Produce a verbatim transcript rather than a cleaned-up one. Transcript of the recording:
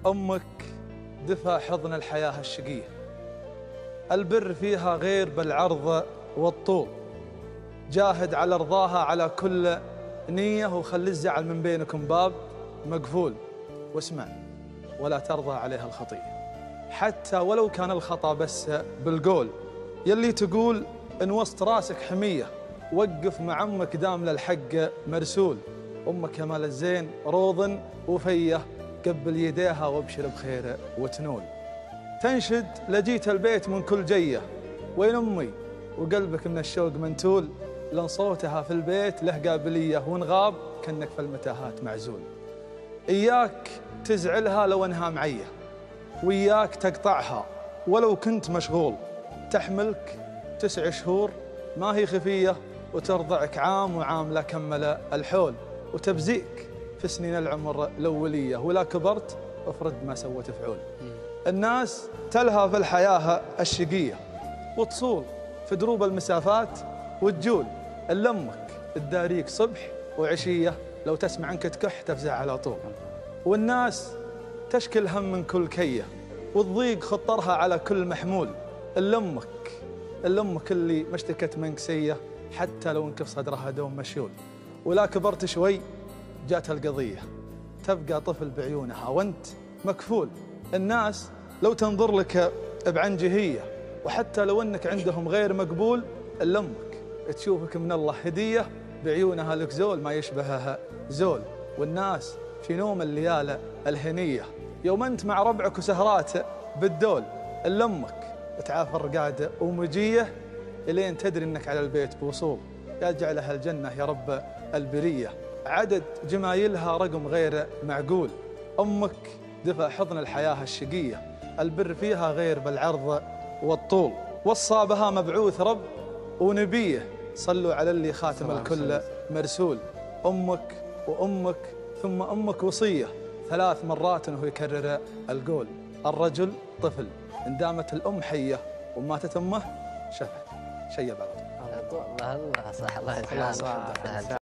أمك دفى حضن الحياة الشقية، البر فيها غير بالعرض والطول، جاهد على رضاها على كل نية، وخلي الزعل من بينكم باب مقفول، واسمع ولا ترضى عليها الخطية، حتى ولو كان الخطأ بس بالقول، يلي تقول إن وسط راسك حمية، وقف مع أمك دام للحق مرسول، أمك يا مال الزين روض وفيه، قبل يديها وابشر بخير وتنول. تنشد لجيت البيت من كل جية، وين أمي وقلبك من الشوق منتول، لأن صوتها في البيت له قابلية، ونغاب كأنك في المتاهات معزول. إياك تزعلها لو أنها معية، وإياك تقطعها ولو كنت مشغول، تحملك تسع شهور ما هي خفية، وترضعك عام وعام لا كمل الحول، وتبزيك في سنين العمر الأولية، ولا كبرت افرد ما سوت فعول. الناس تلهى في الحياة الشقية، وتصول في دروب المسافات وتجول، إلا أمك تداريك صبح وعشية، لو تسمع عنك تكح تفزع على طول. والناس تشكي الهم من كل كية، وتضيق خطرها على كل محمول، إلا أمك إلا أمك اللي ما اشتكت منك سية، حتى لو انكف صدرها دوم مشيول. ولا كبرت شوي جات القضية، تبقى طفل بعيونها وانت مكفول. الناس لو تنظر لك بعنجهية، وحتى لو انك عندهم غير مقبول، إلا أمك تشوفك من الله هدية، بعيونها لك زول ما يشبهها زول. والناس في نوم الليالة الهنية، يوم أنت مع ربعك وسهرات بالدول، إلا أمك تعافى الرقادة ومجية، إلين تدري أنك على البيت بوصول. يا جعلها الجنة يا رب البرية، عدد جمايلها رقم غير معقول. أمك دفى حضن الحياة الشقية، البر فيها غير بالعرض والطول، وصى بها مبعوث رب ونبيه، صلوا على اللي خاتم الكل مرسول. أمك وأمك ثم أمك وصية، ثلاث مرات وهو يكرر القول. الرجل طفل إن دامت الأم حية، وماتت أمه شفت شيب على طول. الله الله صح الله يسلمك.